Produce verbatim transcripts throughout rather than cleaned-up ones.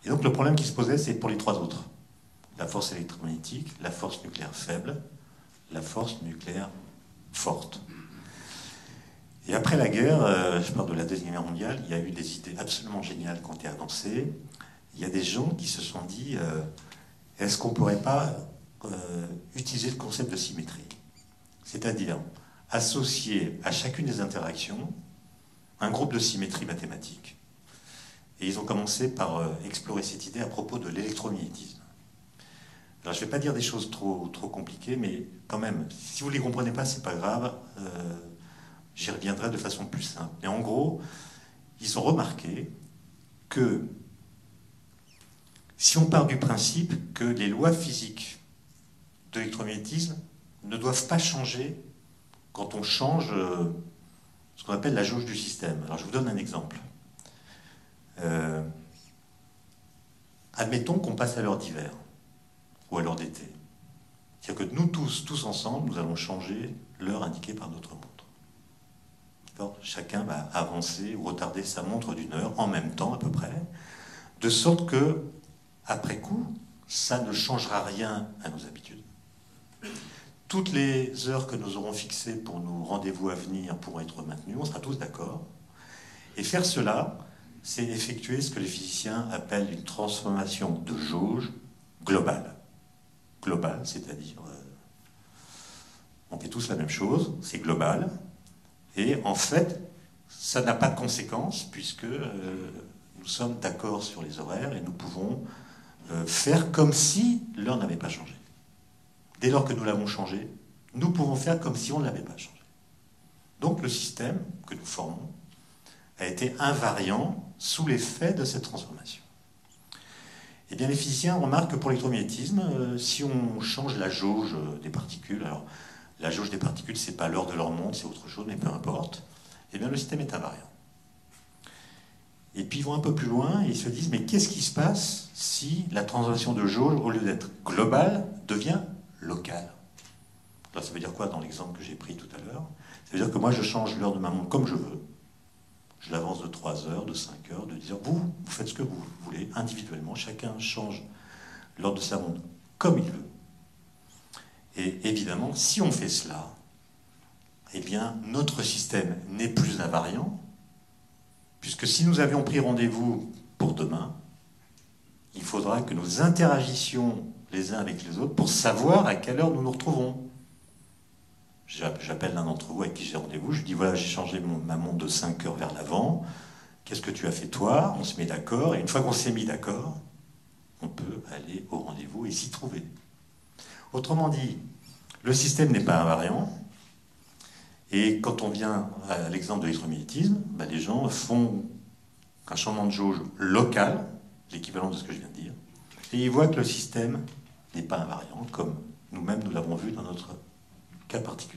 Et donc le problème qui se posait, c'est pour les trois autres. La force électromagnétique, la force nucléaire faible, la force nucléaire forte. Et après la guerre, euh, je parle de la Deuxième Guerre mondiale, il y a eu des idées absolument géniales qui ont été avancées. Il y a des gens qui se sont dit, euh, est-ce qu'on ne pourrait pas euh, utiliser le concept de symétrie? C'est-à-dire associer à chacune des interactions un groupe de symétrie mathématique. Et ils ont commencé par euh, explorer cette idée à propos de l'électromagnétisme. Alors je ne vais pas dire des choses trop, trop compliquées, mais quand même, si vous ne les comprenez pas, c'est pas grave. Euh, J'y reviendrai de façon plus simple. Et en gros, ils ont remarqué que si on part du principe que les lois physiques de l'électromagnétisme ne doivent pas changer quand on change euh, ce qu'on appelle la jauge du système. Alors je vous donne un exemple. Euh, admettons qu'on passe à l'heure d'hiver ou à l'heure d'été. C'est-à-dire que nous tous, tous ensemble, nous allons changer l'heure indiquée par notre montre. Chacun va avancer ou retarder sa montre d'une heure en même temps à peu près, de sorte que, après coup, ça ne changera rien à nos habitudes. Toutes les heures que nous aurons fixées pour nos rendez-vous à venir pourront être maintenues, on sera tous d'accord. Et faire cela, c'est effectuer ce que les physiciens appellent une transformation de jauge globale. Globale, c'est-à-dire, euh, on fait tous la même chose, c'est global. Et en fait, ça n'a pas de conséquences puisque euh, nous sommes d'accord sur les horaires et nous pouvons euh, faire comme si l'heure n'avait pas changé. Dès lors que nous l'avons changé, nous pouvons faire comme si on ne l'avait pas changé. Donc le système que nous formons a été invariant sous l'effet de cette transformation. Eh bien, les physiciens remarquent que pour l'électromagnétisme, euh, si on change la jauge des particules, alors la jauge des particules, ce n'est pas l'heure de leur montre, c'est autre chose, mais peu importe, eh bien le système est invariant. Et puis ils vont un peu plus loin et ils se disent, mais qu'est-ce qui se passe si la transformation de jauge, au lieu d'être globale, devient locale? Alors ça veut dire quoi dans l'exemple que j'ai pris tout à l'heure? Ça veut dire que moi je change l'heure de ma montre comme je veux. Je l'avance de trois heures, de cinq heures, de dix heures. Vous, vous faites ce que vous voulez, individuellement. Chacun change l'heure de sa montre comme il veut. Et évidemment, si on fait cela, eh bien, notre système n'est plus invariant, puisque si nous avions pris rendez-vous pour demain, il faudra que nous interagissions les uns avec les autres pour savoir à quelle heure nous nous retrouvons. J'appelle l'un d'entre vous avec qui j'ai rendez-vous, je dis voilà, j'ai changé mon, ma montre de cinq heures vers l'avant, qu'est-ce que tu as fait toi? On se met d'accord, et une fois qu'on s'est mis d'accord, on peut aller au rendez-vous et s'y trouver. Autrement dit, le système n'est pas invariant, et quand on vient à l'exemple de l'électromagnétisme, ben les gens font un changement de jauge local, l'équivalent de ce que je viens de dire, et ils voient que le système n'est pas invariant, comme nous-mêmes nous l'avons vu dans notre cas particulier.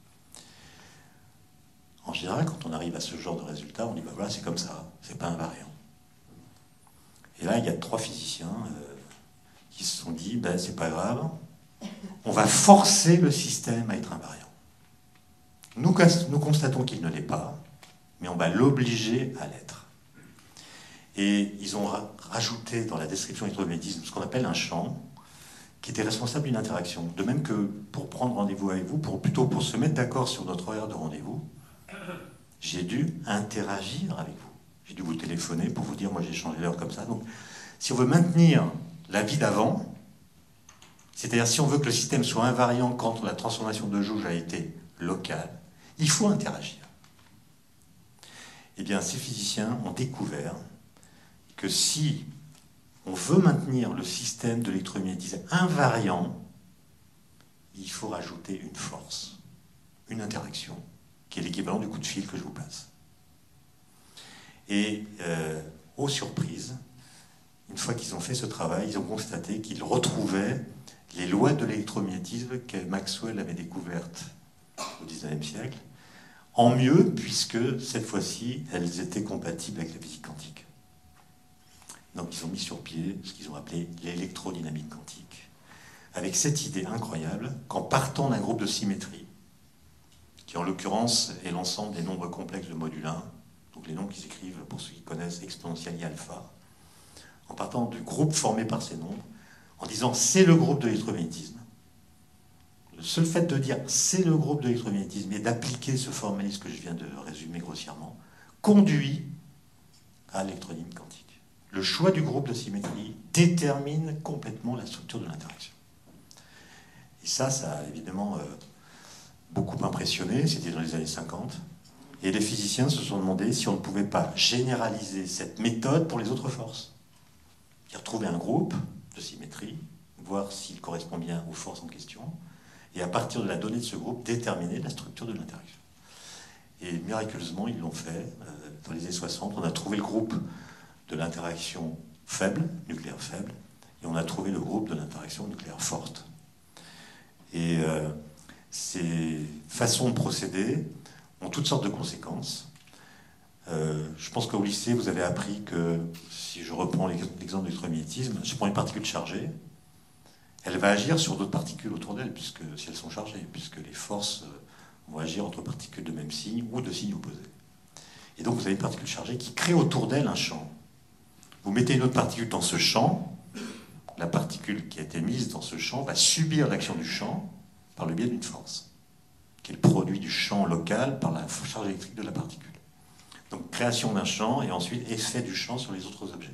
En général, quand on arrive à ce genre de résultat, on dit ben voilà, c'est comme ça, c'est pas invariant. Et là, il y a trois physiciens euh, qui se sont dit ben c'est pas grave, on va forcer le système à être invariant. Nous, nous constatons qu'il ne l'est pas, mais on va l'obliger à l'être. Et ils ont ra rajouté dans la description de l'électromagnétisme ce qu'on appelle un champ qui était responsable d'une interaction. De même que pour prendre rendez-vous avec vous, pour, plutôt pour se mettre d'accord sur notre horaire de rendez-vous, j'ai dû interagir avec vous. J'ai dû vous téléphoner pour vous dire, moi j'ai changé l'heure comme ça. Donc, si on veut maintenir la vie d'avant, c'est-à-dire si on veut que le système soit invariant quand la transformation de jauge a été locale, il faut interagir. Eh bien, ces physiciens ont découvert que si on veut maintenir le système de l'électromagnétisme invariant, il faut rajouter une force, une interaction, qui est l'équivalent du coup de fil que je vous passe. Et, euh, aux surprises, une fois qu'ils ont fait ce travail, ils ont constaté qu'ils retrouvaient les lois de l'électromagnétisme que Maxwell avait découvertes au dix-neuvième siècle, en mieux, puisque cette fois-ci, elles étaient compatibles avec la physique quantique. Donc ils ont mis sur pied ce qu'ils ont appelé l'électrodynamique quantique, avec cette idée incroyable qu'en partant d'un groupe de symétrie, qui en l'occurrence est l'ensemble des nombres complexes de module un, donc les nombres qui s'écrivent, pour ceux qui connaissent, exponentielle i alpha, en partant du groupe formé par ces nombres, en disant c'est le groupe de l'électromagnétisme. Le seul fait de dire c'est le groupe de l'électromagnétisme et d'appliquer ce formalisme que je viens de résumer grossièrement conduit à l'électrodynamique quantique. Le choix du groupe de symétrie détermine complètement la structure de l'interaction. Et ça, ça a évidemment euh, beaucoup impressionné, c'était dans les années cinquante, et les physiciens se sont demandé si on ne pouvait pas généraliser cette méthode pour les autres forces. C'est-à-dire trouver un groupe de symétrie, voir s'il correspond bien aux forces en question, et à partir de la donnée de ce groupe, déterminer la structure de l'interaction. Et miraculeusement, ils l'ont fait. Euh, dans les années soixante, on a trouvé le groupe de l'interaction faible, nucléaire faible, et on a trouvé le groupe de l'interaction nucléaire forte. Et euh, ces façons de procéder ont toutes sortes de conséquences. Euh, je pense qu'au lycée, vous avez appris que, si je reprends l'exemple de l'électromagnétisme, je prends une particule chargée, elle va agir sur d'autres particules autour d'elle, puisque, si elles sont chargées, puisque les forces vont agir entre particules de même signe ou de signes opposés. Et donc vous avez une particule chargée qui crée autour d'elle un champ. Vous mettez une autre particule dans ce champ, la particule qui a été mise dans ce champ va subir l'action du champ par le biais d'une force, qui est le produit du champ local par la charge électrique de la particule. Donc création d'un champ et ensuite effet du champ sur les autres objets.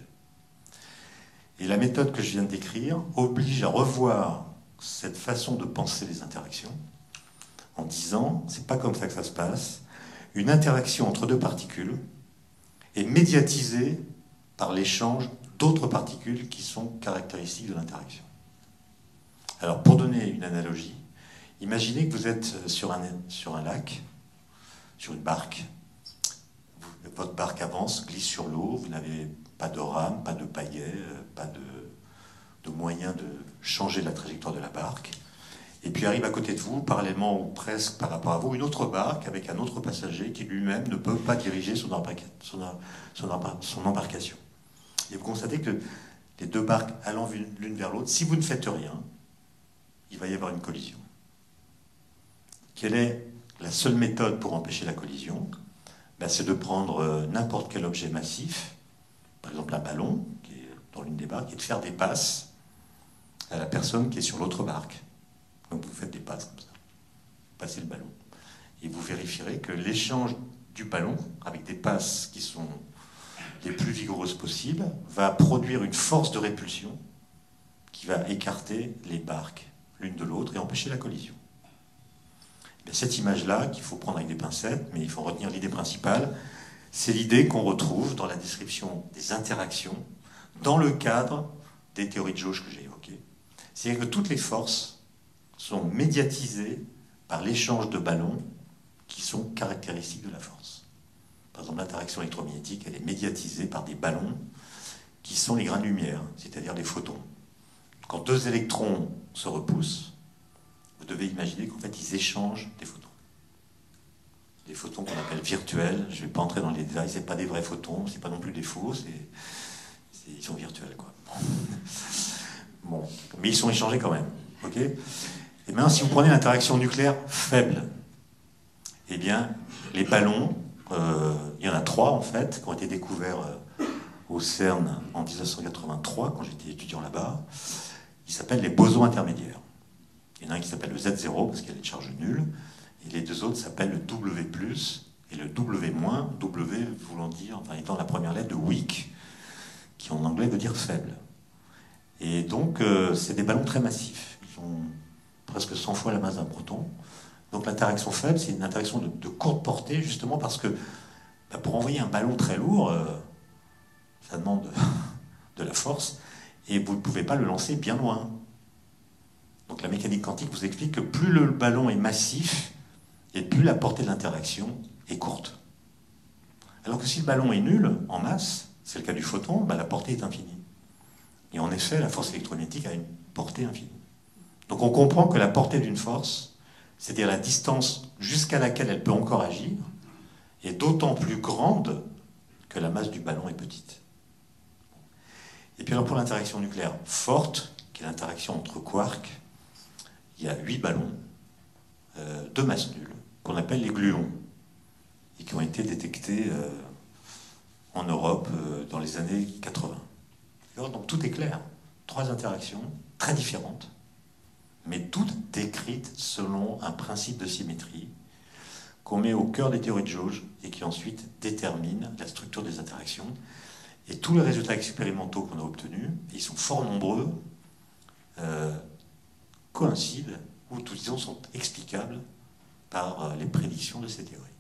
Et la méthode que je viens de décrire oblige à revoir cette façon de penser les interactions en disant, c'est pas comme ça que ça se passe, une interaction entre deux particules est médiatisée par l'échange d'autres particules qui sont caractéristiques de l'interaction. Alors pour donner une analogie, imaginez que vous êtes sur un, sur un lac, sur une barque, votre barque avance, glisse sur l'eau, vous n'avez pas de rame, pas de pagaie, pas de, de moyen de changer la trajectoire de la barque. Et puis arrive à côté de vous, parallèlement ou presque par rapport à vous, une autre barque avec un autre passager qui lui-même ne peut pas diriger son, embarca son, son, son embarcation. Et vous constatez que les deux barques allant l'une vers l'autre, si vous ne faites rien, il va y avoir une collision. Quelle est la seule méthode pour empêcher la collision? Ben, c'est de prendre n'importe quel objet massif, par exemple un ballon qui est dans l'une des barques, et de faire des passes à la personne qui est sur l'autre barque. Donc vous faites des passes comme ça, vous passez le ballon. Et vous vérifierez que l'échange du ballon, avec des passes qui sont les plus vigoureuses possibles, va produire une force de répulsion qui va écarter les barques l'une de l'autre et empêcher la collision. Et cette image-là, qu'il faut prendre avec des pincettes, mais il faut retenir l'idée principale, c'est l'idée qu'on retrouve dans la description des interactions dans le cadre des théories de jauge que j'ai évoquées. C'est-à-dire que toutes les forces sont médiatisées par l'échange de ballons qui sont caractéristiques de la force. Par exemple, l'interaction électromagnétique, elle est médiatisée par des ballons qui sont les grains de lumière, c'est-à-dire les photons. Quand deux électrons se repoussent, vous devez imaginer qu'en fait, ils échangent des photons. Des photons qu'on appelle virtuels. Je ne vais pas entrer dans les détails, ce n'est pas des vrais photons, ce n'est pas non plus des faux, ils sont virtuels, quoi. Bon. Mais ils sont échangés quand même. Okay, et maintenant, si vous prenez l'interaction nucléaire faible, eh bien, les ballons, euh, il y en a trois en fait, qui ont été découverts euh, au CERN en mille neuf cent quatre-vingt-trois, quand j'étais étudiant là-bas. Ils s'appellent les bosons intermédiaires. Il y en a un qui s'appelle le Z zéro, parce qu'il y a des charges nulles, et les deux autres s'appellent le W plus et le W moins, W voulant dire, enfin étant la première lettre de weak, qui en anglais veut dire faible. Et donc, euh, c'est des ballons très massifs. Ils ont presque cent fois la masse d'un proton. Donc l'interaction faible, c'est une interaction de, de courte portée, justement parce que bah, pour envoyer un ballon très lourd, euh, ça demande de, de la force, et vous ne pouvez pas le lancer bien loin. Donc la mécanique quantique vous explique que plus le ballon est massif, et plus la portée de l'interaction est courte. Alors que si le ballon est nul en masse, c'est le cas du photon, bah, la portée est infinie. Et en effet, la force électromagnétique a une portée infinie. Donc on comprend que la portée d'une force, c'est-à-dire la distance jusqu'à laquelle elle peut encore agir, est d'autant plus grande que la masse du ballon est petite. Et puis alors pour l'interaction nucléaire forte, qui est l'interaction entre quarks, il y a huit ballons euh, de masse nulle, qu'on appelle les gluons, et qui ont été détectés euh, en Europe euh, dans les années quatre-vingts. Donc tout est clair. Trois interactions très différentes, mais toutes décrites selon un principe de symétrie qu'on met au cœur des théories de jauge et qui ensuite détermine la structure des interactions. Et tous les résultats expérimentaux qu'on a obtenus, ils sont fort nombreux, euh, coïncident ou tout disons sont explicables par les prédictions de ces théories.